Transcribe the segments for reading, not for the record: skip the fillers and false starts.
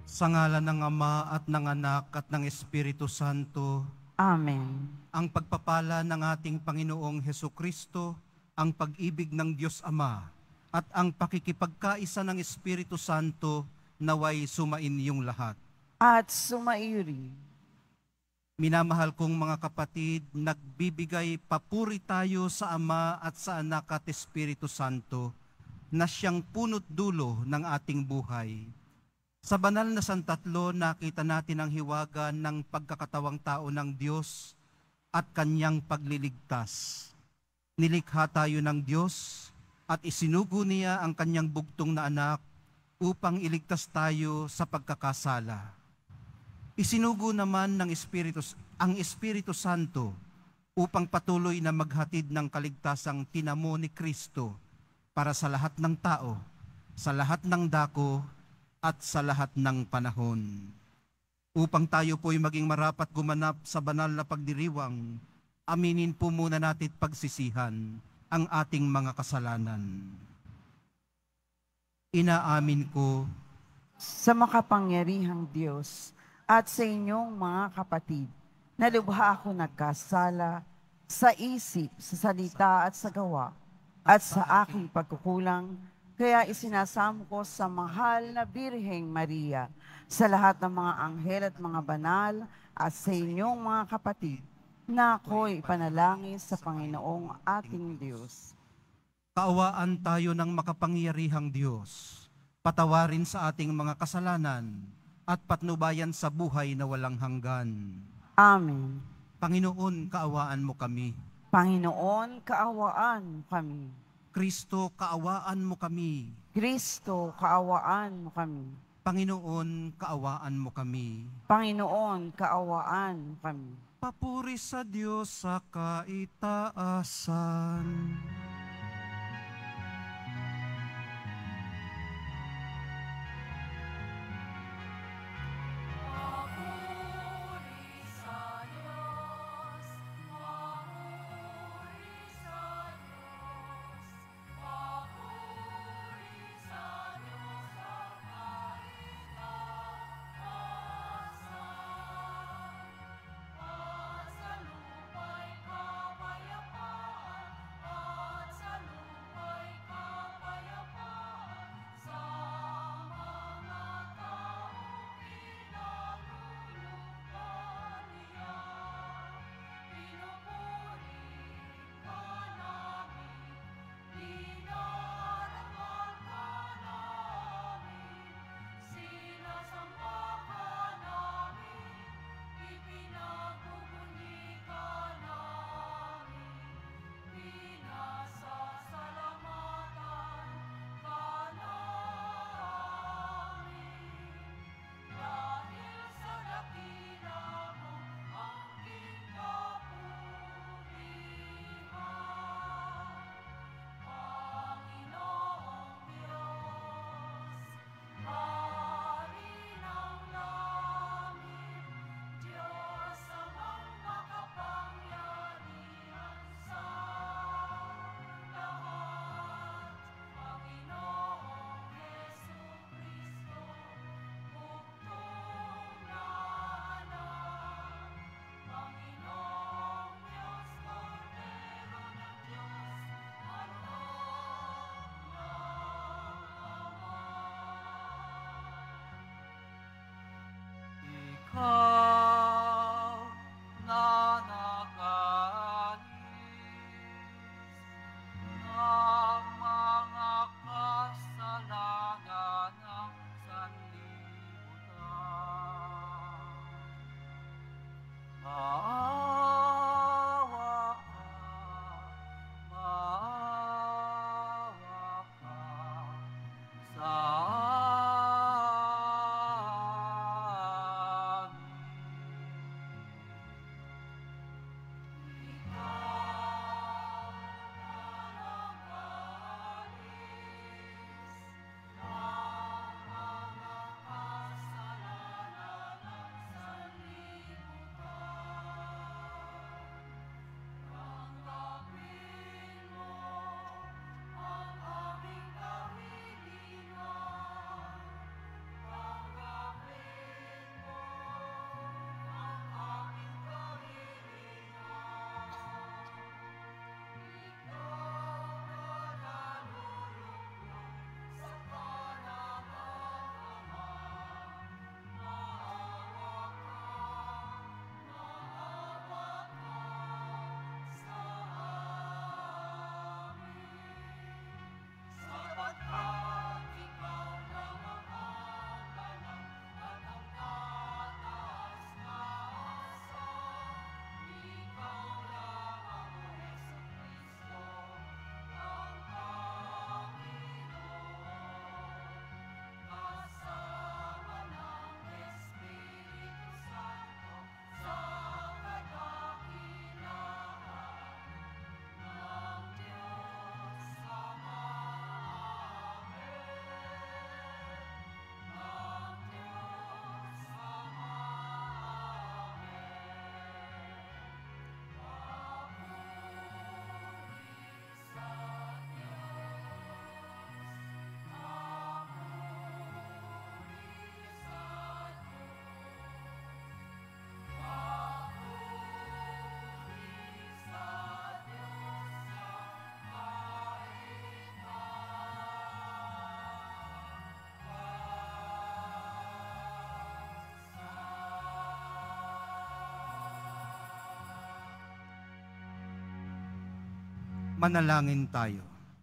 Sa ngalan ng Ama at ng Anak at ng Espiritu Santo. Amen. Ang pagpapala ng ating Panginoong Hesukristo, ang pag-ibig ng Diyos Ama, at ang pakikipagkaisa ng Espiritu Santo naway sumain yung lahat. At sumairi. Minamahal kong mga kapatid, nagbibigay papuri tayo sa Ama at sa Anak at Espiritu Santo na siyang punot dulo ng ating buhay. Sa banal na santatlo, nakita natin ang hiwaga ng pagkakatawang tao ng Diyos at kanyang pagliligtas. Nilikha tayo ng Diyos at isinugo niya ang kanyang bugtong na anak upang iligtas tayo sa pagkakasala. Isinugo naman ng ang Espiritu Santo upang patuloy na maghatid ng kaligtasang tinamo ni Kristo para sa lahat ng tao, sa lahat ng dako, at sa lahat ng panahon. Upang tayo po'y maging marapat gumanap sa banal na pagdiriwang, aminin po muna natin pagsisihan ang ating mga kasalanan. Inaamin ko Sa makapangyarihang Diyos at sa inyong mga kapatid, na lubha ako nagkasala sa isip, sa salita at sa gawa, at sa aking pagkukulang, kaya isinasamo ko sa mahal na Birheng Maria, sa lahat ng mga anghel at mga banal, at sa inyong mga kapatid, na ako'y ipanalangin sa Panginoong ating Diyos. kaawaan tayo ng makapangyarihang Diyos, patawarin sa ating mga kasalanan, at patnubayan sa buhay na walang hanggan. Amen. Panginoon, kaawaan mo kami. Panginoon, kaawaan mo kami. Kristo, kaawaan mo kami. Kristo, kaawaan mo kami. Panginoon, kaawaan mo kami. Panginoon, kaawaan mo kami. Papuri sa Diyos sa kaitaasan. Manalangin tayo.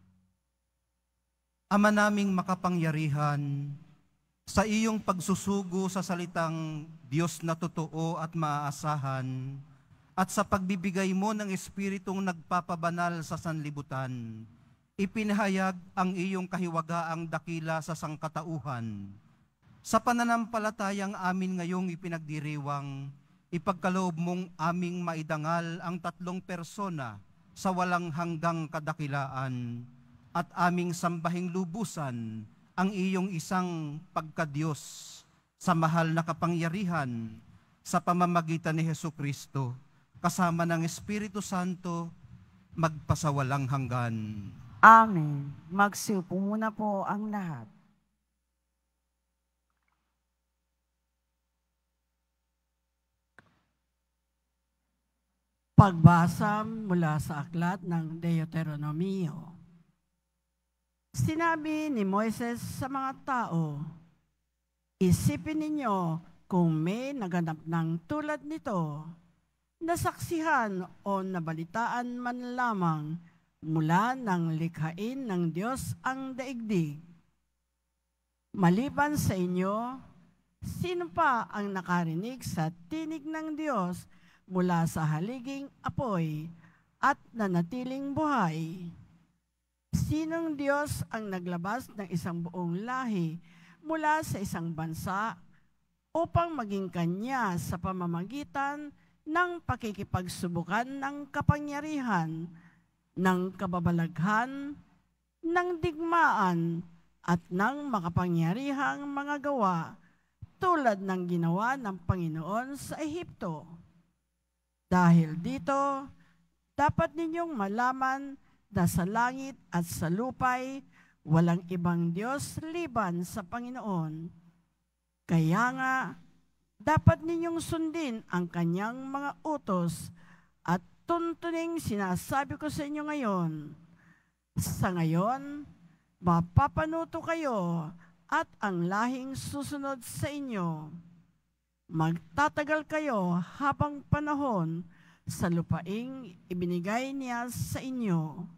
Ama naming makapangyarihan, sa iyong pagsusugo sa salitang Diyos na totoo at maaasahan, at sa pagbibigay mo ng Espiritong nagpapabanal sa sanlibutan, ipinahayag ang iyong kahiwagaang dakila sa sangkatauhan. Sa pananampalatayang amin ngayong ipinagdiriwang, ipagkaloob mong aming maidangal ang tatlong persona sa walang hanggang kadakilaan, at aming sambahing lubusan ang iyong isang pagkadiyos sa mahal na kapangyarihan sa pamamagitan ni Hesukristo, kasama ng Espiritu Santo, magpasawalang hanggan. Amen. Magsiupo muna po ang lahat. Pagbasa mula sa aklat ng Deuteronomio. Sinabi ni Moises sa mga tao, isipin ninyo kung may naganap ng tulad nito, nasaksihan o nabalitaan man lamang mula ng likhain ng Diyos ang daigdig. Maliban sa inyo, sino pa ang nakarinig sa tinig ng Diyos mula sa haliging apoy at nanatiling buhay? Sinong Diyos ang naglabas ng isang buong lahi mula sa isang bansa upang maging kanya sa pamamagitan ng pakikipagsubukan ng kapangyarihan, ng kababalaghan, ng digmaan, at ng makapangyarihang mga gawa tulad ng ginawa ng Panginoon sa Ehipto? Dahil dito, dapat ninyong malaman na sa langit at sa lupay, walang ibang Diyos liban sa Panginoon. Kaya nga, dapat ninyong sundin ang kanyang mga utos at tuntuning sinasabi ko sa inyo ngayon. Sa ngayon, mapapanuto kayo at ang lahing susunod sa inyo. Magtatagal kayo habang panahon sa lupaing ibinigay niya sa inyo.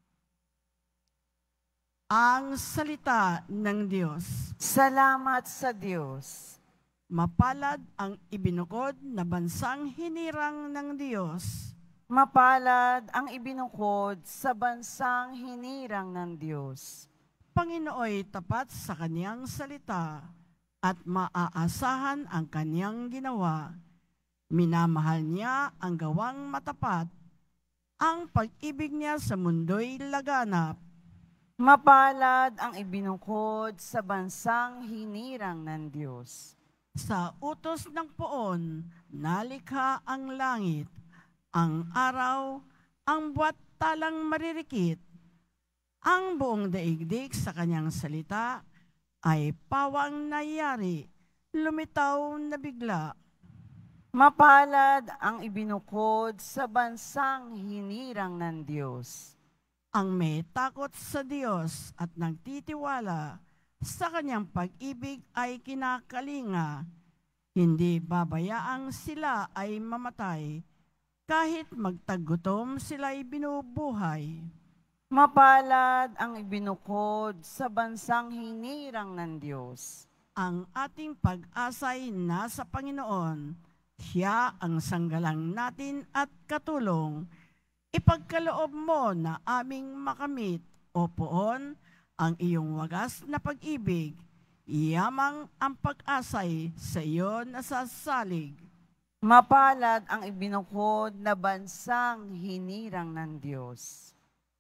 Ang salita ng Diyos. Salamat sa Diyos. Mapalad ang ibinukod na bansang hinirang ng Diyos. Mapalad ang ibinukod sa bansang hinirang ng Diyos. Panginooy tapat sa kaniyang salita at maaasahan ang kaniyang ginawa. Minamahal niya ang gawang matapat. Ang pag-ibig niya sa mundo'y laganap. Mapalad ang ibinukod sa bansang hinirang ng Diyos. Sa utos ng poon, nalikha ang langit, ang araw, ang buwat talang maririkit. Ang buong daigdig sa kanyang salita ay pawang nayari, lumitaw na bigla. Mapalad ang ibinukod sa bansang hinirang ng Diyos. Ang may takot sa Diyos at nagtitiwala sa kanyang pag-ibig ay kinakalinga. Hindi babayaang sila ay mamatay, kahit magtagutom sila'y binubuhay. Mapalad ang ibinukod sa bansang hinirang ng Diyos. Ang ating pag-asa'y nasa Panginoon. Siya ang sanggalang natin at katulong. Ipagkaloob mo na aming makamit, O Poon, ang iyong wagas na pag-ibig. Iyamang ang pag-asay sa iyo nasasalig. Mapalad ang ibinukod na bansang hinirang ng Diyos.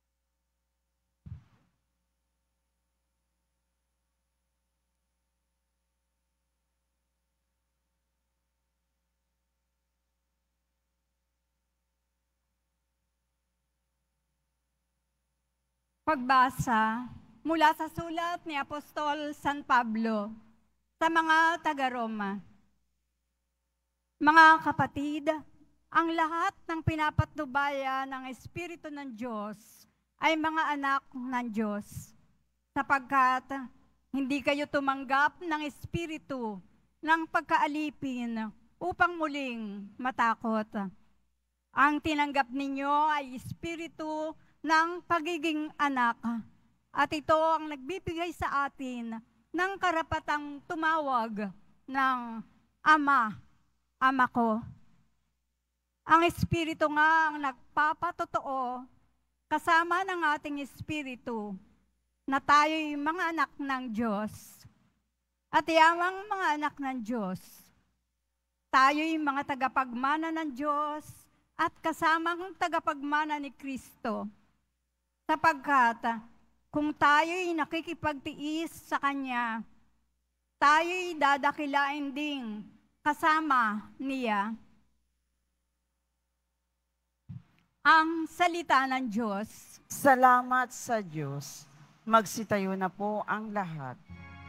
Pagbasa mula sa sulat ni Apostol San Pablo sa mga taga-Roma. Mga kapatid, ang lahat ng pinapatnubayan ng Espiritu ng Diyos ay mga anak ng Diyos, sapagkat hindi kayo tumanggap ng Espiritu ng pagkaalipin upang muling matakot. Ang tinanggap ninyo ay espiritu ng pagiging anak. At ito ang nagbibigay sa atin ng karapatang tumawag ng Ama, Ama ko. Ang espiritu nga ang nagpapatotoo kasama ng ating espiritu na tayo'y mga anak ng Diyos. At yamang mga anak ng Diyos, tayo'y mga tagapagmana ng Diyos at kasamang tagapagmana ni Kristo. Sapagkat kung tayo'y nakikipagtiis sa Kanya, tayo'y dadakilain ding kasama niya. Ang salita ng Diyos. Salamat sa Diyos. Magsitayo na po ang lahat.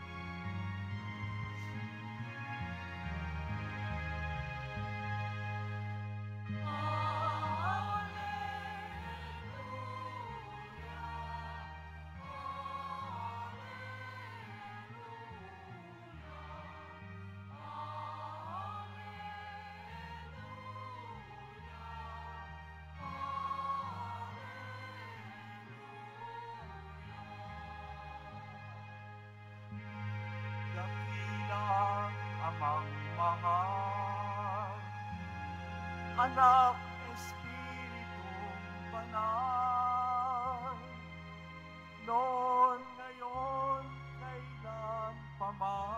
Dakilang amang mahal, anak, Espiritong banal, noon, ngayon, kailan pa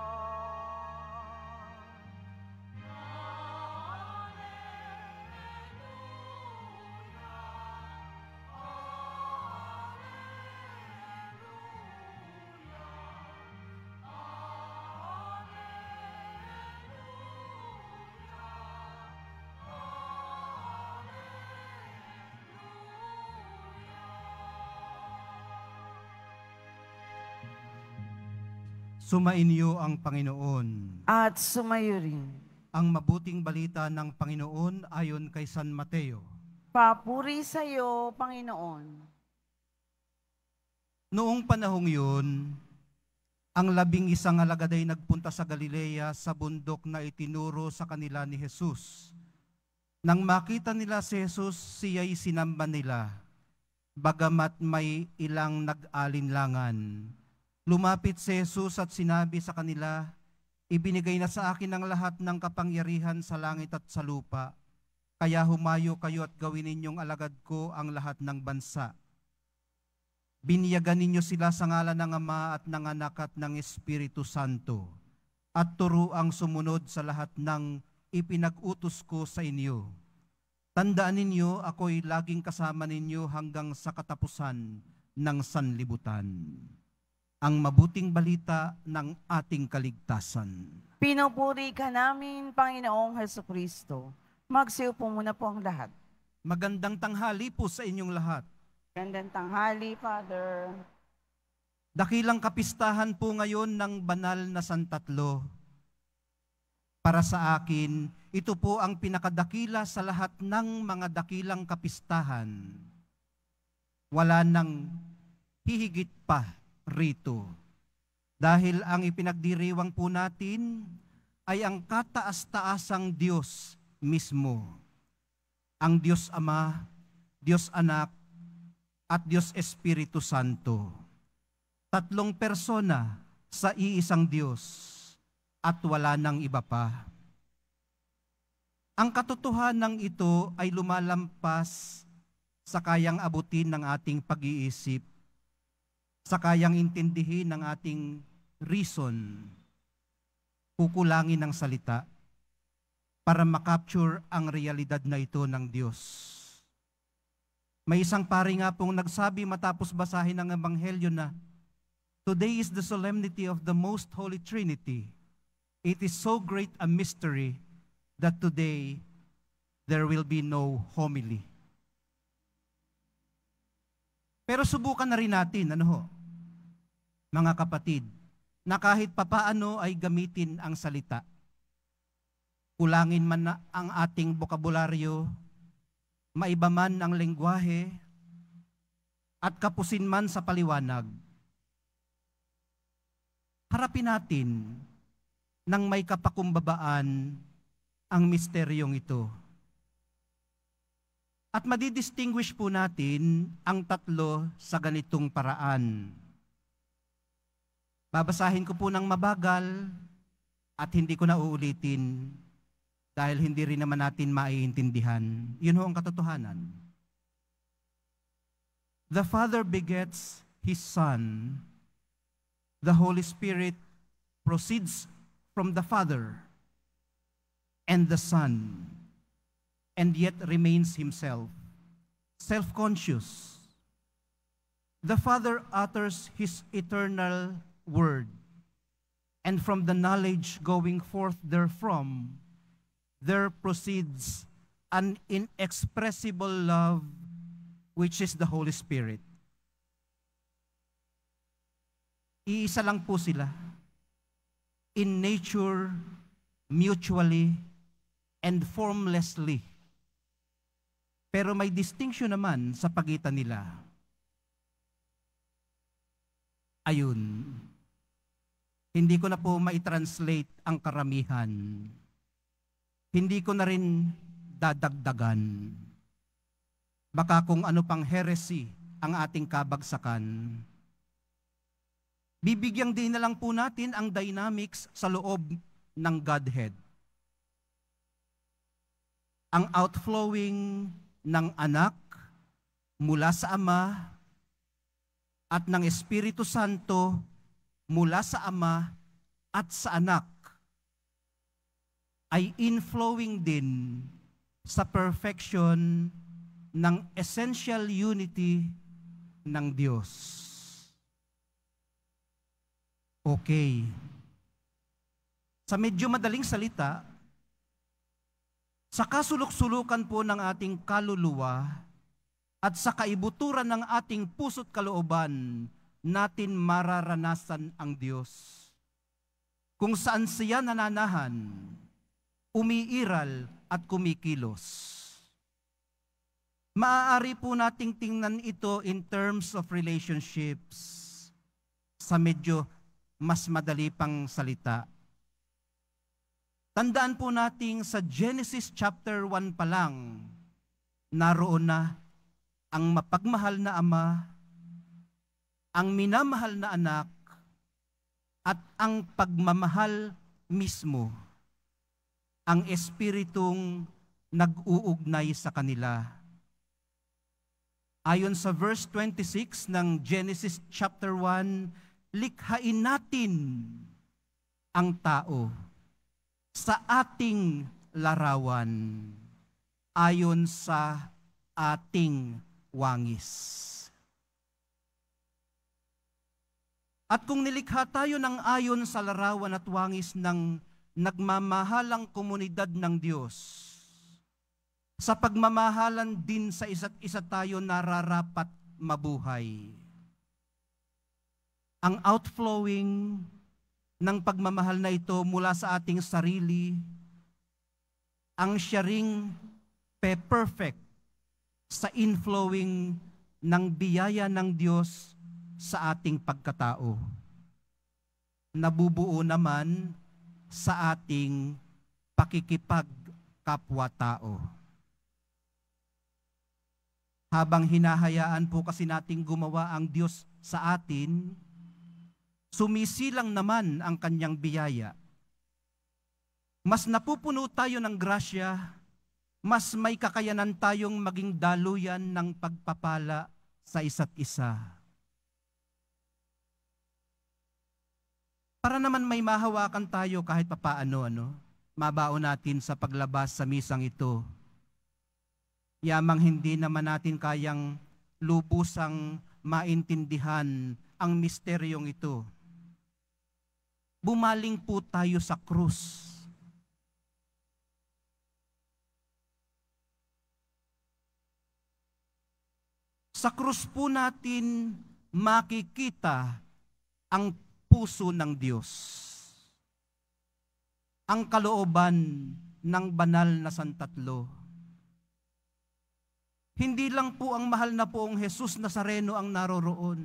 man. Sumainyo ang Panginoon. At sumayo rin. Ang mabuting balita ng Panginoon ayon kay San Mateo. Papuri sa iyo, Panginoon. Noong panahong yun, ang 11 alagad ay nagpunta sa Galilea sa bundok na itinuro sa kanila ni Jesus. Nang makita nila si Jesus, siya'y sinamba nila, bagamat may ilang nag-alinlangan. Lumapit si Jesus at sinabi sa kanila, ibinigay na sa akin ang lahat ng kapangyarihan sa langit at sa lupa. Kaya humayo kayo at gawin ninyong alagad ko ang lahat ng bansa. Biniyagan ninyo sila sa ngalan ng Ama at ng Anak at ng Espiritu Santo. At turuang sumunod sa lahat ng ipinag-utos ko sa inyo. Tandaan ninyo, ako'y laging kasama ninyo hanggang sa katapusan ng sanlibutan. Ang mabuting balita ng ating kaligtasan. Pinupuri ka namin, Panginoong Hesukristo. Magsiupo muna po ang lahat. Magandang tanghali po sa inyong lahat. Gandang tanghali, Father. Dakilang kapistahan po ngayon ng banal na Santatlo. Para sa akin, ito po ang pinakadakila sa lahat ng mga dakilang kapistahan. Wala nang hihigit pa rito. Dahil ang ipinagdiriwang po natin ay ang kataas-taasang Diyos mismo. Ang Diyos Ama, Diyos Anak, at Diyos Espiritu Santo. Tatlong persona sa iisang Diyos at wala nang iba pa. Ang katotohanan ito ay lumalampas sa kayang abutin ng ating pag-iisip, sa kayang intindihin ng ating reason, kukulangin ng salita para makapture ang realidad na ito ng Diyos. May isang pari nga pong nagsabi matapos basahin ang Ebanghelyo na, today is the solemnity of the Most Holy Trinity. It is so great a mystery that today there will be no homily. Pero subukan na rin natin, mga kapatid, na kahit papaano ay gamitin ang salita. Kulangin man na ang ating bokabularyo, maiba man ang lengguwahe, at kapusin man sa paliwanag. Harapin natin nang may kapakumbabaan ang misteryong ito. At madidistinguish po natin ang tatlo sa ganitong paraan. Babasahin ko po ng mabagal at hindi ko na uulitin dahil hindi rin naman natin maiintindihan. Yun ho ang katotohanan. The Father begets His Son. The Holy Spirit proceeds from the Father and the Son, and yet remains Himself, self-conscious. The Father utters His eternal word, and from the knowledge going forth therefrom, there proceeds an inexpressible love, which is the Holy Spirit. Iisa lang po sila. In nature, mutually, and formlessly. Pero may distinction naman sa pagitan nila. Ayun. Hindi ko na po maitranslate ang karamihan. Hindi ko na rin dadagdagan. Baka kung ano pang heresy ang ating kabagsakan. Bibigyang din na lang po natin ang dynamics sa loob ng Godhead. Ang outflowing ng anak mula sa Ama at ng Espiritu Santo mula sa Ama at sa anak ay inflowing din sa perfection ng essential unity ng Diyos. Okay. Sa medyo madaling salita, sa kasulok-sulukan po ng ating kaluluwa at sa kaibuturan ng ating puso't kalooban, natin mararanasan ang Diyos. Kung saan siya nananahan, umiiral at kumikilos. Maaari po nating tingnan ito in terms of relationships sa medyo mas madali pang salita. Tandaan po nating sa Genesis chapter 1 pa lang, naroon na ang mapagmahal na Ama, ang minamahal na anak, at ang pagmamahal mismo, ang Espiritong nag-uugnay sa kanila. Ayon sa verse 26 ng Genesis chapter 1, likhain natin ang tao sa ating larawan, ayon sa ating wangis. At kung nilikha tayo ng ayon sa larawan at wangis ng nagmamahalang komunidad ng Diyos, sa pagmamahalan din sa isa't isa tayo nararapat mabuhay. Ang outflowing ng pagmamahal na ito mula sa ating sarili, ang siya ring perfect sa inflowing ng biyaya ng Diyos sa ating pagkatao. Nabubuo naman sa ating pakikipagkapwa-tao. Habang hinahayaan po kasi nating gumawa ang Diyos sa atin, sumisilang naman ang kanyang biyaya. Mas napupuno tayo ng grasya, mas may kakayanan tayong maging daluyan ng pagpapala sa isa't isa. Para naman may mahawakan tayo kahit papaano, mabaon natin sa paglabas sa misang ito. Yamang hindi naman natin kayang lubusang maintindihan ang misteryong ito. Bumaling po tayo sa krus. Sa krus po natin makikita ang puso ng Diyos. Ang kalooban ng banal na Santatlo. Hindi lang po ang mahal na poong Jesus Nazareno ang naroroon.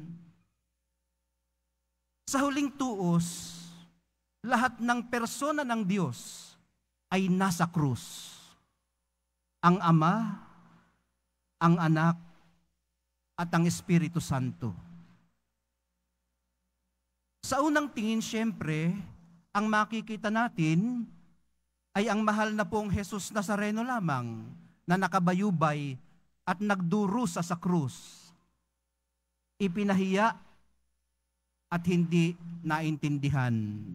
Sa huling tuos, lahat ng persona ng Diyos ay nasa krus. Ang Ama, ang Anak, at ang Espiritu Santo. Sa unang tingin, siyempre, ang makikita natin ay ang mahal na pong Jesus Nazareno lamang na nakabayubay at nagdurusa sa krus. Ipinahiya at hindi naintindihan.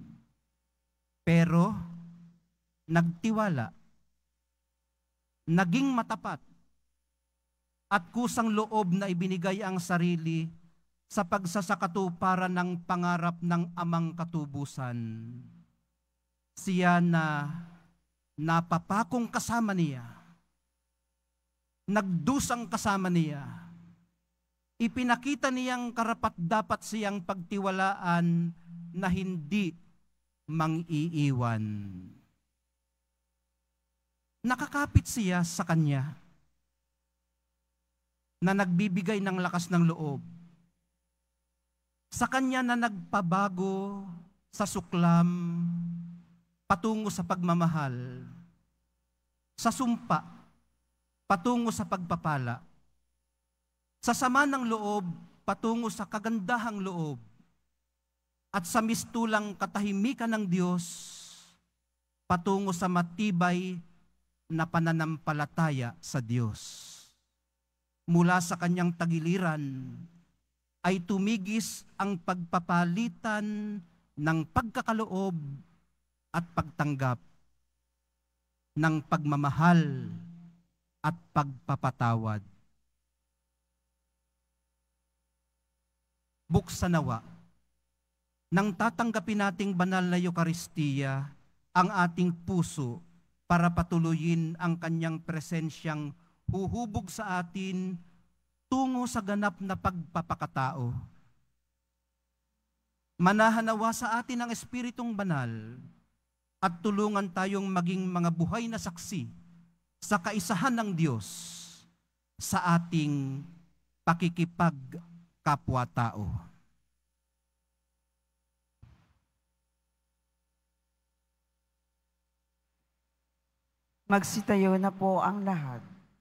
Pero nagtiwala, naging matapat, at kusang loob na ibinigay ang sarili sa pagsasakatuparan ng pangarap ng amang katubusan. Siya na napapakong kasama niya, nagdusang kasama niya, ipinakita niyang karapat-dapat siyang pagtiwalaan na hindi mang-iiwan. Nakakapit siya sa kanya, na nagbibigay ng lakas ng loob. Sa kanya na nagpabago sa suklam patungo sa pagmamahal, sa sumpa patungo sa pagpapala, sa sama ng loob patungo sa kagandahang loob, at sa mistulang katahimikan ng Diyos patungo sa matibay na pananampalataya sa Diyos. Mula sa kanyang tagiliran ay tumigis ang pagpapalitan ng pagkakaloob at pagtanggap, ng pagmamahal at pagpapatawad. Buksan nawa nang tatanggapin nating banal na Eucharistia ang ating puso para patuloyin ang kanyang presensyang huhubog sa atin tungo sa ganap na pagpapakatao. Manahanawa sa atin ang Espiritong Banal at tulungan tayong maging mga buhay na saksi sa kaisahan ng Diyos sa ating pakikipagkapwa-tao. Magsitayo na po ang lahat.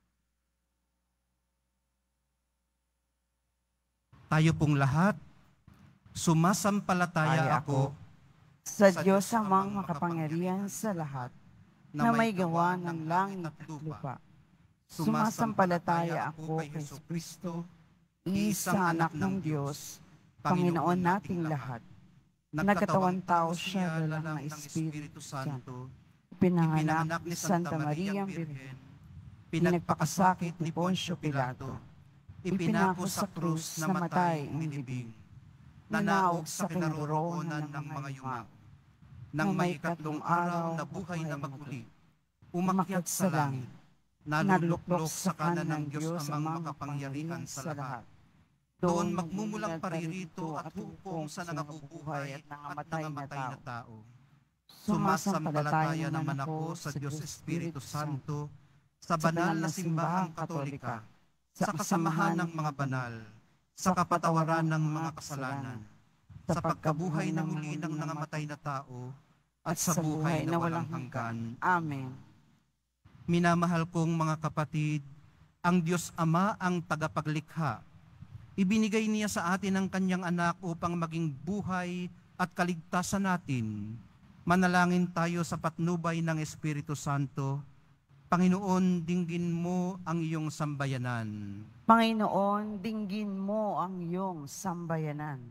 Tayo pong lahat, sumasampalataya ako sa Diyos ang makapangyarihan sa lahat, na may gawa ng langit at lupa. Sumasampalataya ako kay Kristo, isang anak ng Diyos, Panginoon nating lahat. Nagkatawang tao siya ng Espiritu Santo, pinanganak ni Santa Maria Birhen, pinagpakasakit ni Poncio Pilato, ipinako sa krus, namatay, umilibing, nanaog sa kinaroroonan ng mga yumao, nang may ikatlong araw na buhay na maguli, umakyat sa langit, naluluklok sa kanan ng Diyos amang makapangyarihan sa lahat. Doon magmumulang paririto at hukom sa nangabubuhay at nangamatay na tao. Sumasampalataya naman ako sa Diyos Espiritu Santo, sa banal na simbahang Katolika, sa kasamahan ng mga banal, sa kapatawaran ng mga kasalanan, sa pagkabuhay na muli ng nangamatay na tao, at sa buhay na walang hanggan. Amen. Minamahal kong mga kapatid, ang Diyos Ama ang tagapaglikha. Ibinigay niya sa atin ang kanyang anak upang maging buhay at kaligtasan natin. Manalangin tayo sa patnubay ng Espiritu Santo. Panginoon, dinggin mo ang iyong sambayanan. Panginoon, dinggin mo ang iyong sambayanan.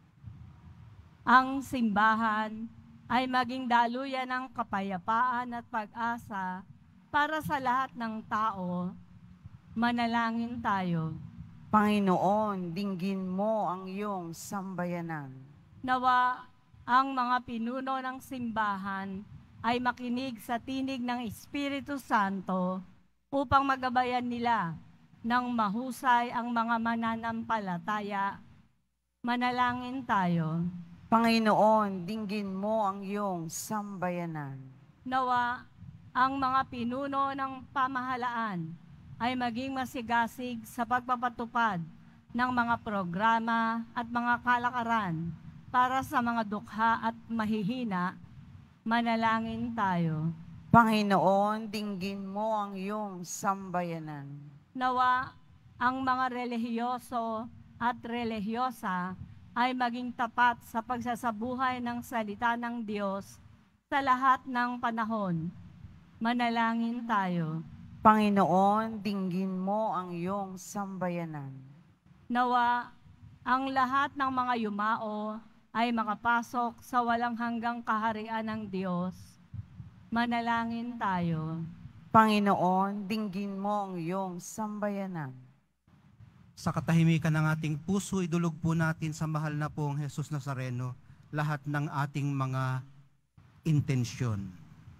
Ang simbahan ay maging daluyan ng kapayapaan at pag-asa para sa lahat ng tao. Manalangin tayo. Panginoon, dinggin mo ang iyong sambayanan. Nawa ang mga pinuno ng simbahan ay makinig sa tinig ng Espiritu Santo upang magabayan nila ng mahusay ang mga mananampalataya. Manalangin tayo. Panginoon, dinggin mo ang iyong sambayanan. Nawa ang mga pinuno ng pamahalaan ay maging masigasig sa pagpapatupad ng mga programa at mga kalakaran para sa mga dukha at mahihina. Manalangin tayo. Panginoon, dinggin mo ang iyong sambayanan. Nawa ang mga relihiyoso at relihiyosa ay maging tapat sa pagsasabuhay ng salita ng Diyos sa lahat ng panahon. Manalangin tayo. Panginoon, dinggin mo ang iyong sambayanan. Nawa ang lahat ng mga yumao ay makapasok sa walang hanggang kaharian ng Diyos. Manalangin tayo. Panginoon, dinggin mo ang iyong sambayanan. Sa katahimikan ng ating puso, idulog po natin sa mahal na pong Jesus Nazareno lahat ng ating mga intensyon.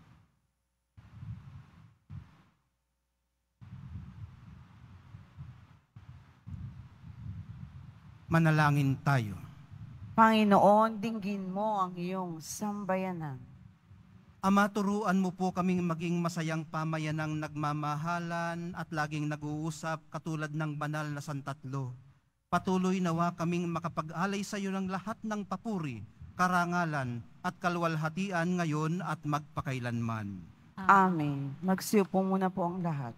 Manalangin tayo. Panginoon, dinggin mo ang iyong sambayanan. Ama, turuan mo po kaming maging masayang pamayanang nagmamahalan at laging nag-uusap katulad ng banal na santatlo. Patuloy nawa kaming makapag-alay sa iyo ng lahat ng papuri, karangalan at kalwalhatian ngayon at magpakailanman. Amen. Magsiupo muna po ang lahat.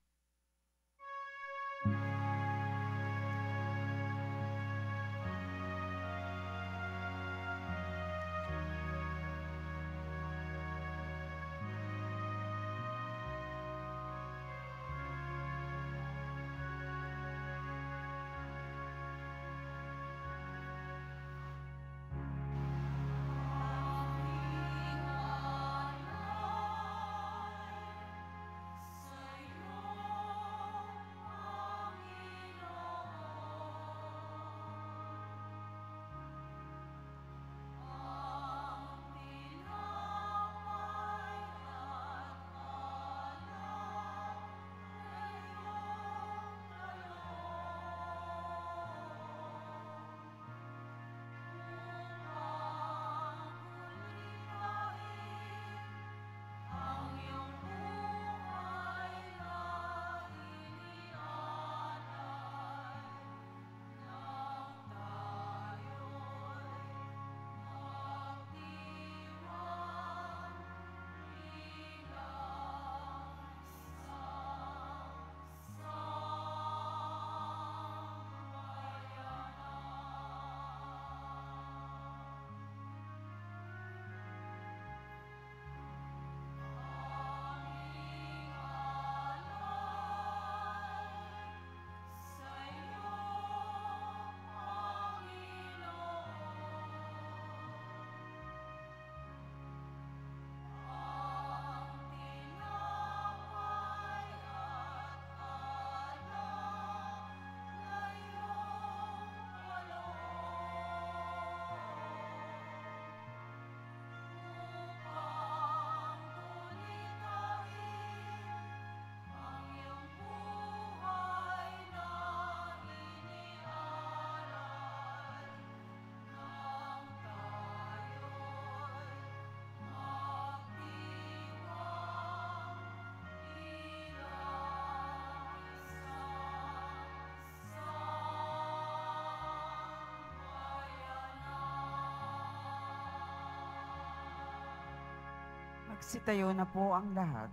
Magsitayo na po ang lahat.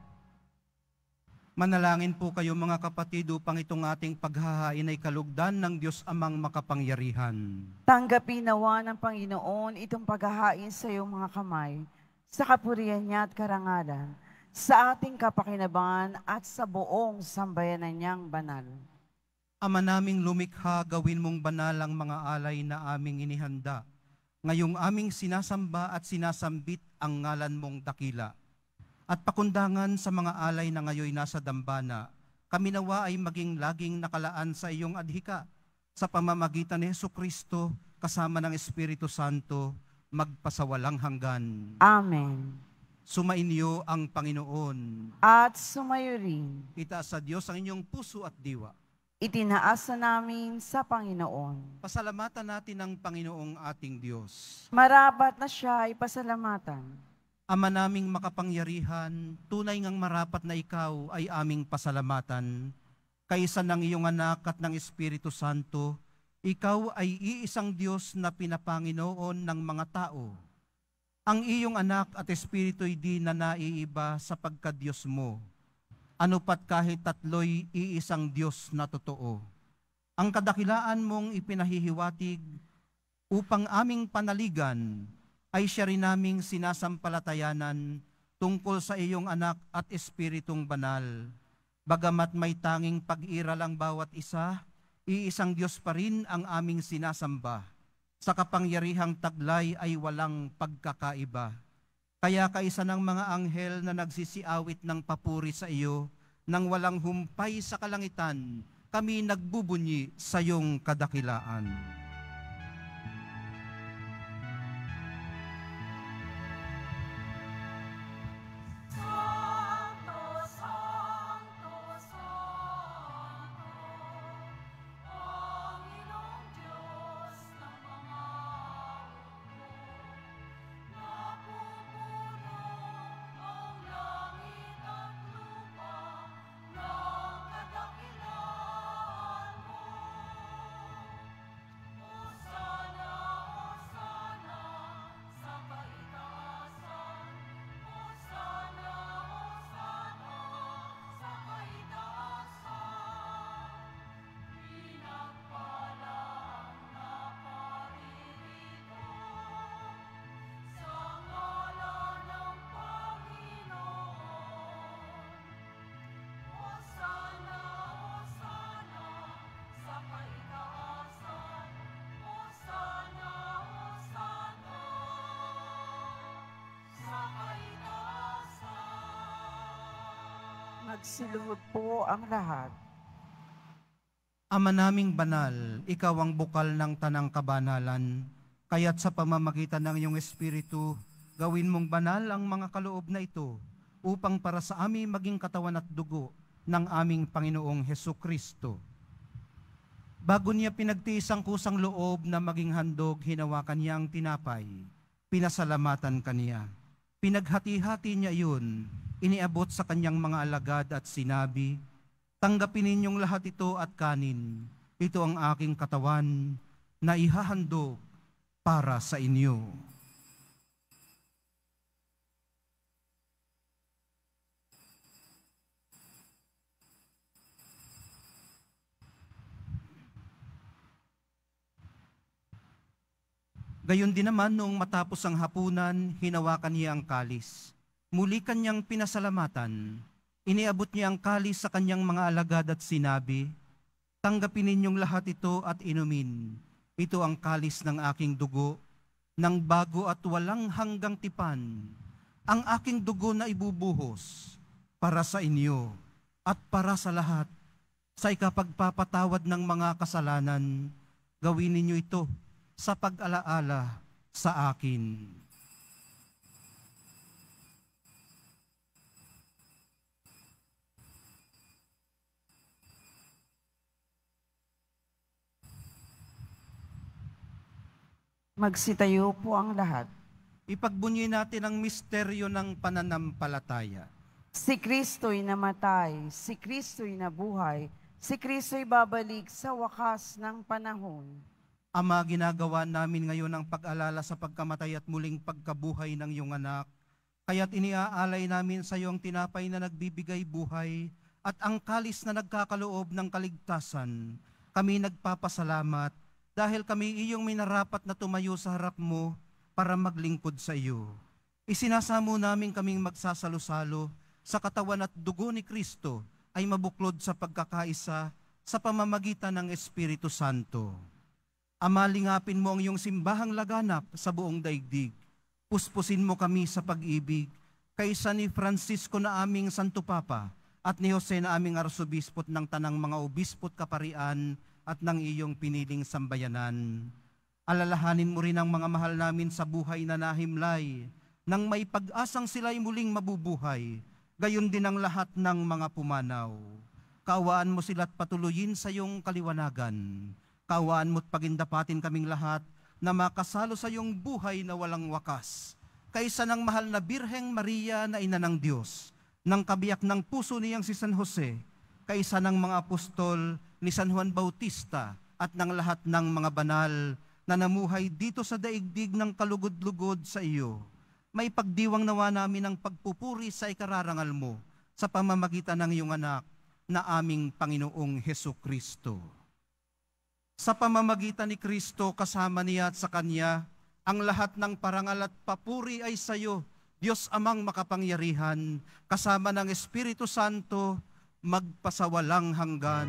Manalangin po kayo mga kapatid upang itong ating paghahain ay kalugdan ng Diyos Amang makapangyarihan. Tanggapin nawa ng Panginoon itong paghahain sa iyong mga kamay, sa kapurihan niya at karangalan, sa ating kapakinabangan at sa buong sambayanan niyang banal. Ama naming lumikha, gawin mong banal ang mga alay na aming inihanda. Ngayong aming sinasamba at sinasambit ang ngalan mong dakila. At pakundangan sa mga alay na ngayoy nasa dambana, kami nawa ay maging laging nakalaan sa iyong adhika, sa pamamagitan ni Jesucristo kasama ng Espiritu Santo, magpasawalang hanggan. Amen. Sumainyo ang Panginoon. At sumayo rin. Itaas sa Diyos ang inyong puso at diwa. Itinaasa namin sa Panginoon. Pasalamatan natin ang Panginoong ating Diyos. Marapat na siya ay pasalamatan. Ama naming makapangyarihan, tunay ngang marapat na ikaw ay aming pasalamatan. Kaysa ng iyong anak at ng Espiritu Santo, ikaw ay iisang Diyos na pinapanginoon ng mga tao. Ang iyong anak at Espiritu'y di na naiiba sa pagka-Diyos mo. Ano pat kahit tatlo'y iisang Diyos na totoo. ang kadakilaan mong ipinahihiwatig upang aming panaligan ay siya rin naming sinasampalatayanan tungkol sa iyong anak at Espiritong Banal. Bagamat may tanging pag-iral ang bawat isa, iisang Diyos pa rin ang aming sinasamba. Sa kapangyarihang taglay ay walang pagkakaiba. Kaya kaisa ng mga anghel na nagsisiawit ng papuri sa iyo, nang walang humpay sa kalangitan, kami nagbubunyi sa iyong kadakilaan. Magsiluhod po ang lahat. Ama naming banal, ikaw ang bukal ng tanang kabanalan, kaya't sa pamamagitan ng iyong Espiritu, gawin mong banal ang mga kaloob na ito, upang para sa amin maging katawan at dugo ng aming Panginoong Hesukristo. Bago niya pinagtiis ang kusang loob na maging handog, hinawakan niya ang tinapay, pinasalamatan kaniya. Pinaghati-hati niya iyon, iniabot sa kanyang mga alagad at sinabi, "Tanggapin ninyong lahat ito at kanin. Ito ang aking katawan na ihahandog para sa inyo." Gayon din naman noong matapos ang hapunan, hinawakan niya ang kalis. Muli kanyang pinasalamatan. Iniabot niya ang kalis sa kanyang mga alagad at sinabi, "Tanggapin ninyong lahat ito at inumin. Ito ang kalis ng aking dugo, ng bago at walang hanggang tipan. Ang aking dugo na ibubuhos para sa inyo at para sa lahat. Sa ikapagpapatawad ng mga kasalanan, gawin ninyo ito sa pag-alaala sa akin." Magsitayo po ang lahat. Ipagbunyi natin ang misteryo ng pananampalataya. Si Kristo'y namatay, si Kristo'y nabuhay, si Kristo'y babalik sa wakas ng panahon. Ama, ginagawa namin ngayon ang pag-alala sa pagkamatay at muling pagkabuhay ng iyong anak. Kaya't iniaalay namin sa iyo ang tinapay na nagbibigay buhay at ang kalis na nagkakaloob ng kaligtasan. Kami nagpapasalamat dahil kami iyong minarapat na tumayo sa harap mo para maglingkod sa iyo. Isinasamo namin kaming magsasalo-salo sa katawan at dugo ni Kristo ay mabuklod sa pagkakaisa sa pamamagitan ng Espiritu Santo. Ama, lingapin mo ang iyong simbahang laganap sa buong daigdig. Puspusin mo kami sa pag-ibig, kaysa ni Francisco na aming Santo Papa at ni Jose na aming Arsobispot ng tanang mga obispot kaparian at ng iyong piniling sambayanan. Alalahanin mo rin ang mga mahal namin sa buhay na nahimlay, nang may pag-asang sila'y muling mabubuhay, gayon din ang lahat ng mga pumanaw. Kaawaan mo sila't patuloyin sa iyong kaliwanagan. Kaawaan mo't pagindapatin kaming lahat na makasalo sa iyong buhay na walang wakas. Kaysa ng mahal na Birheng Maria na ina ng Diyos, ng kabiyak ng puso niyang si San Jose, kaysa ng mga apostol ni San Juan Bautista at ng lahat ng mga banal na namuhay dito sa daigdig ng kalugod-lugod sa iyo. May pagdiwang nawa namin ang pagpupuri sa ikararangal mo sa pamamagitan ng iyong anak na aming Panginoong Hesukristo. Sa pamamagitan ni Kristo kasama niya at sa Kanya, ang lahat ng parangal at papuri ay sa iyo, Diyos Amang makapangyarihan, kasama ng Espiritu Santo, magpasawalang hanggan.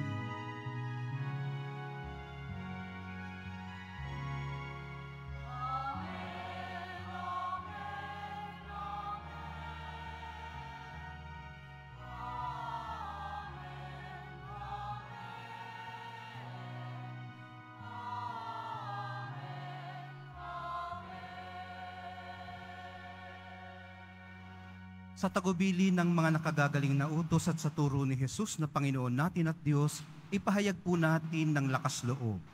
Sa tagubili ng mga nakagagaling na utos at sa turo ni Jesus na Panginoon natin at Diyos, ipahayag po natin ng lakas loob.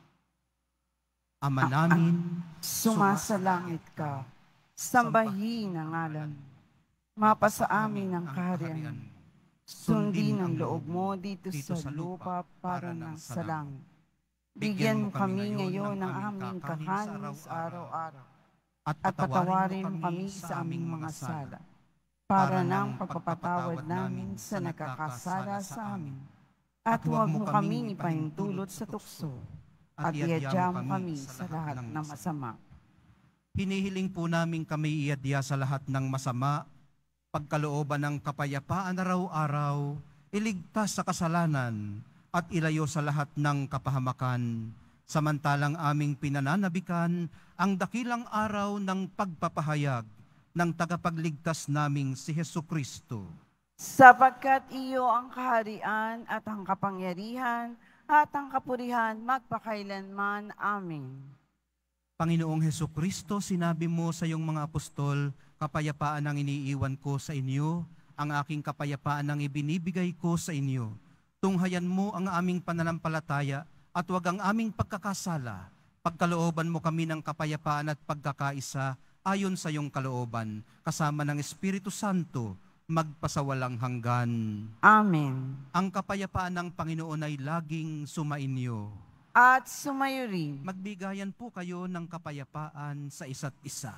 Ama namin, Sumasalangit ka, sambahin ang ngalan. Mapasa amin ang kaharian. Sundin ang loob mo dito sa lupa para ng sa langit. Bigyan mo kami ngayon ng aming kakanin sa araw-araw. At patawarin mo kami sa aming mga sala, para ng pagpapatawad namin sa nagkakasala sa amin. At huwag mo kaming ipahintulot sa tukso, at iadya mo kami sa lahat ng masama. hinihiling po namin kami iadya sa lahat ng masama, pagkalooban ng kapayapaan araw-araw, iligtas sa kasalanan, at ilayo sa lahat ng kapahamakan, samantalang aming pinananabikan ang dakilang araw ng pagpapahayag ng tagapagligtas naming si Hesukristo. Sapagkat iyo ang kaharian at ang kapangyarihan at ang kapurihan magpakailanman. Amen. Panginoong Hesukristo, sinabi mo sa iyong mga apostol, kapayapaan ang iniiwan ko sa inyo, ang aking kapayapaan ang ibinibigay ko sa inyo. Tunghayan mo ang aming pananampalataya at huwag ang aming pagkakasala. Pagkalooban mo kami ng kapayapaan at pagkakaisa ayon sa iyong kalooban, kasama ng Espiritu Santo, magpasawalang hanggan. Amen. Ang kapayapaan ng Panginoon ay laging sumainyo. At sumayo rin. Magbigayan po kayo ng kapayapaan sa isa't isa.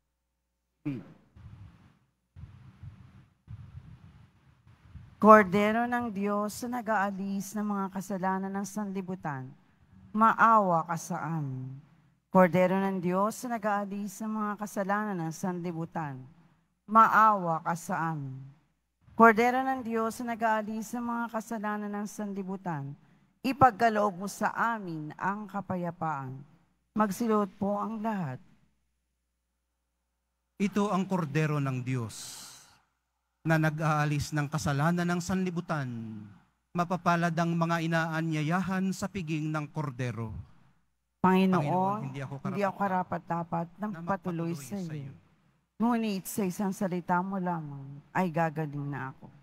Kordero ng Diyos na nag-aalis ng mga kasalanan ng sanlibutan, maawa ka sa amin. Kordero ng Diyos na nag-aalis ng mga kasalanan ng sanlibutan, maawa ka sa amin. Kordero ng Diyos na nag-aalis ng mga kasalanan ng sanlibutan, ipagkaloob mo sa amin ang kapayapaan. Magsilot po ang lahat. Ito ang kordero ng Diyos na nag-aalis ng kasalanan ng sanlibutan. Mapapalad ang mga inaanyayahan sa piging ng kordero. Panginoon, hindi ako karapat-dapat ng patuloy sa iyo. Ngunit sa isang salita mo lamang ay gagaling na ako.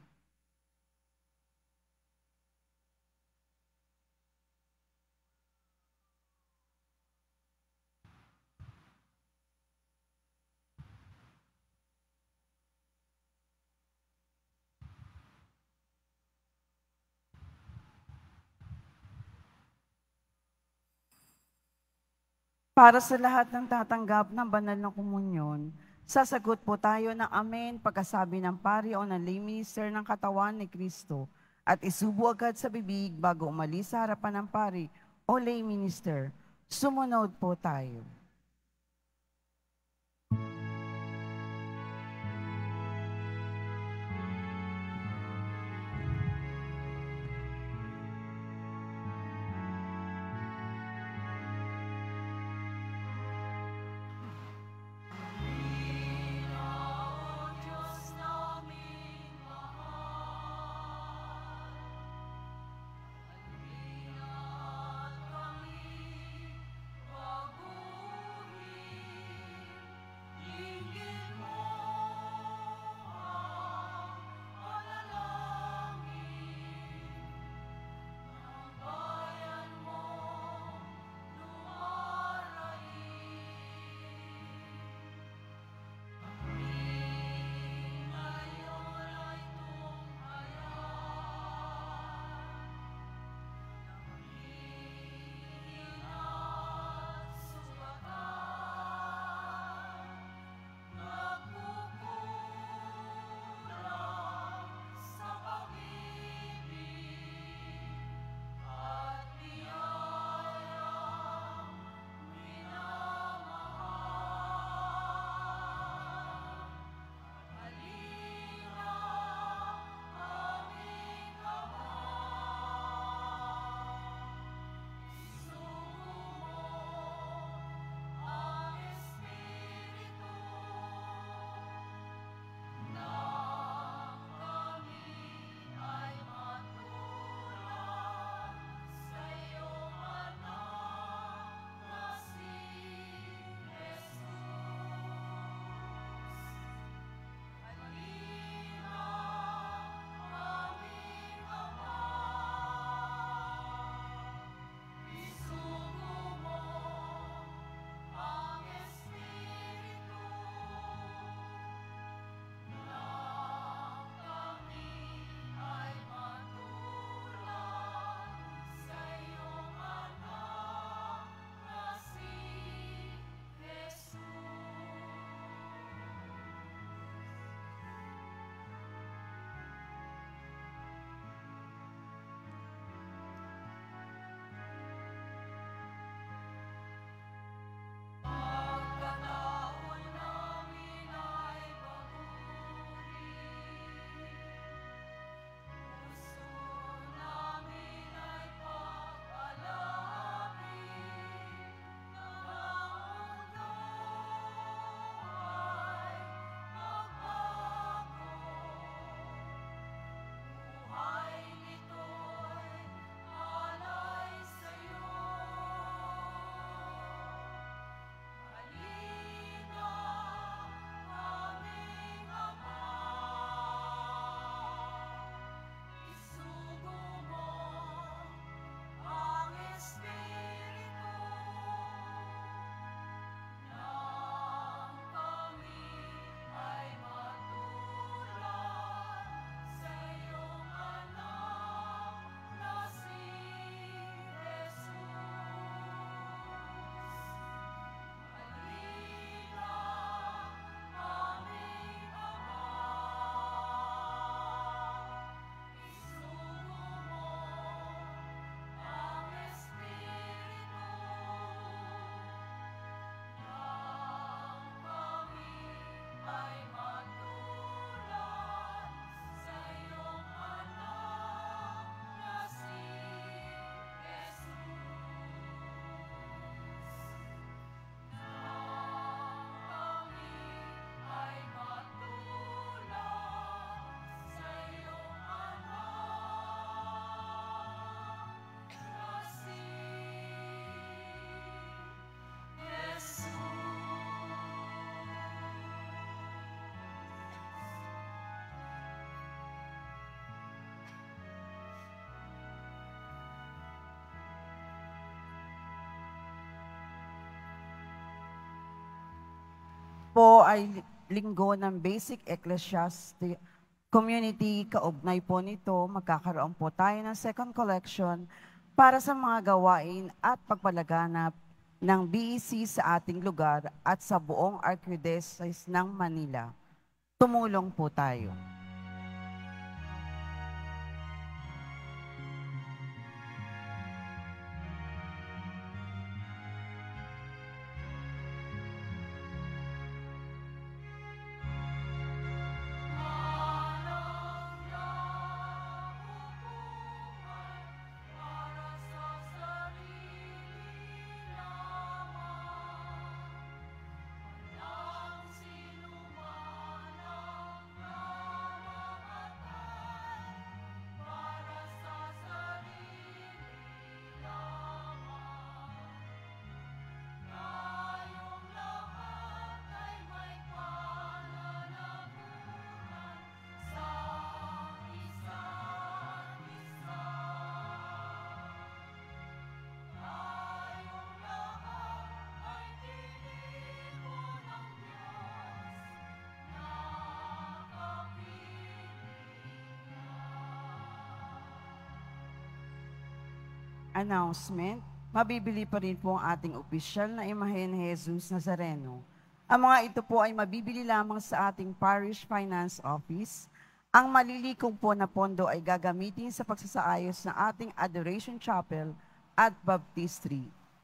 Para sa lahat ng tatanggap ng banal na komunyon, sasagot po tayo ng amen pagkasabi ng pari o ng lay minister ng katawan ni Kristo at isubo agad sa bibig bago umalis sa harapan ng pari o lay minister. Sumunod po tayo. po ay linggo ng Basic Ecclesiastic Community. Kaugnay po nito, magkakaroon po tayo ng second collection para sa mga gawain at pagpalaganap ng BEC sa ating lugar at sa buong Archdiocese ng Manila. Tumulong po tayo. Announcement, mabibili pa rin po ang ating opisyal na imahe ni Jesus Nazareno. Ang mga ito po ay mabibili lamang sa ating Parish Finance Office. Ang malilikong po na pondo ay gagamitin sa pagsasaayos ng ating Adoration Chapel at Baptistry.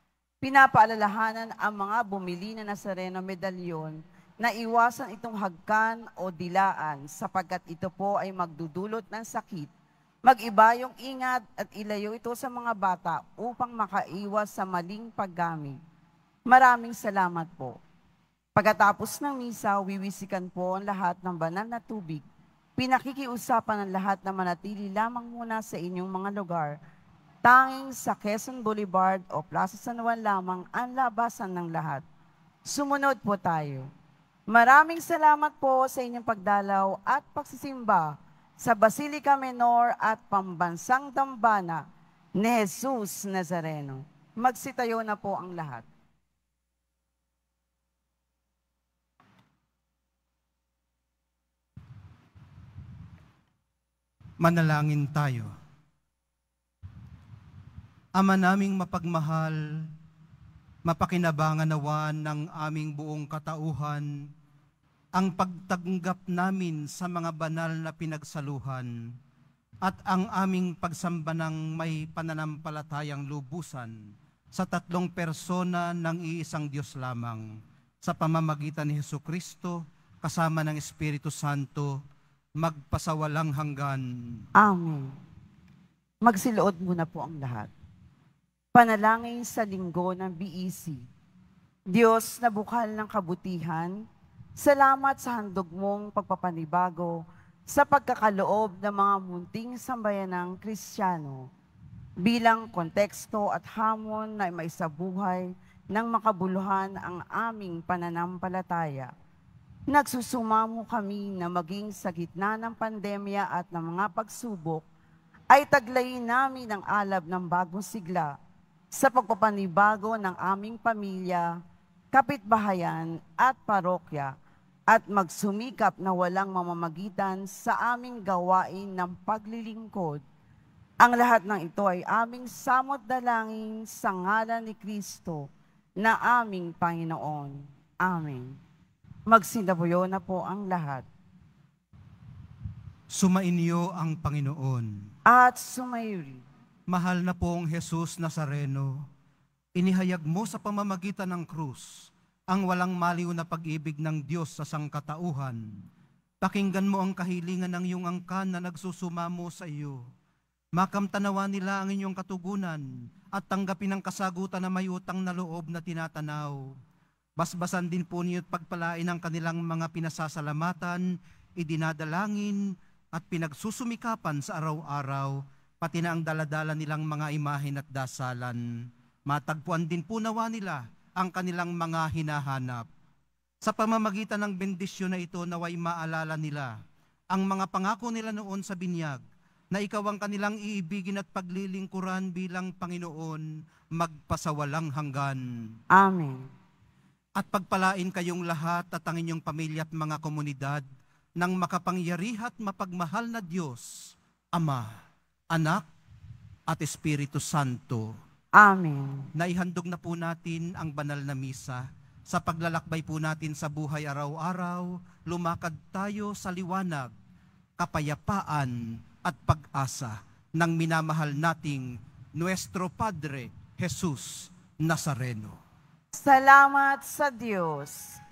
Pinapaalalahanan ang mga bumili na Nazareno medalyon na iwasan itong hagkan o dilaan sapagkat ito po ay magdudulot ng sakit. Mag-iba yung ingat at ilayo ito sa mga bata upang makaiwas sa maling paggamit. Maraming salamat po. Pagkatapos ng misa, wiwisikan po ang lahat ng banal na tubig. Pinakikiusapan ng lahat na manatili lamang muna sa inyong mga lugar. Tanging sa Quezon Boulevard o Plaza San Juan lamang ang labasan ng lahat. Sumunod po tayo. Maraming salamat po sa inyong pagdalaw at pagsisimba sa Basilica Menor at Pambansang Dambana ni Jesus Nazareno. Magsitayo na po ang lahat. Manalangin tayo. Ama naming mapagmahal, mapakinabangan nawa ng aming buong katauhan, ang pagtanggap namin sa mga banal na pinagsaluhan at ang aming pagsamba ng may pananampalatayang lubusan sa tatlong persona ng iisang Diyos lamang sa pamamagitan ni Jesucristo kasama ng Espiritu Santo magpasawalang hanggan. Amen. Magsiluod muna po ang lahat. Panalangin sa linggo ng BEC. Diyos na bukal ng kabutihan, salamat sa handog mong pagpapanibago sa pagkakaloob ng mga munting sambayanang Kristiyano bilang konteksto at hamon na maisabuhay ng makabuluhan ang aming pananampalataya. Nagsusumamo kami na maging sa gitna ng pandemya at ng mga pagsubok ay taglayin namin ang alab ng bagong sigla sa pagpapanibago ng aming pamilya, kapitbahayan at parokya, at magsumikap na walang mamamagitan sa aming gawain ng paglilingkod. Ang lahat ng ito ay aming samot dalangin sa ngalan ni Kristo na aming Panginoon. Amen. Magsindabuyo na po ang lahat. Sumainyo ang Panginoon. At sumayuri. Mahal na pong Jesus Nazareno, inihayag mo sa pamamagitan ng krus ang walang maliw na pag-ibig ng Diyos sa sangkatauhan. Pakinggan mo ang kahilingan ng iyong angkan na nagsusumamo sa iyo. Makamtanawa nila ang inyong katugunan at tanggapin ang kasagutan na may utang na loob na tinatanaw. Basbasan din po niyo't pagpalain ang kanilang mga pinasasalamatan, idinadalangin at pinagsusumikapan sa araw-araw, pati na ang daladala nilang mga imahen at dasalan. Matagpuan din po nawa nila ang kanilang mga hinahanap. Sa pamamagitan ng bendisyon na ito, naway maalala nila ang mga pangako nila noon sa binyag, na ikaw ang kanilang iibigin at paglilingkuran bilang Panginoon magpasawalang hanggan. Amen. At pagpalain kayong lahat at ang inyong pamilya at mga komunidad ng makapangyarihan at mapagmahal na Diyos, Ama, Anak, at Espiritu Santo. Amen. Naihandog na po natin ang banal na misa. Sa paglalakbay po natin sa buhay araw-araw, lumakad tayo sa liwanag, kapayapaan at pag-asa ng minamahal nating Nuestro Padre Jesus Nazareno. Salamat sa Diyos.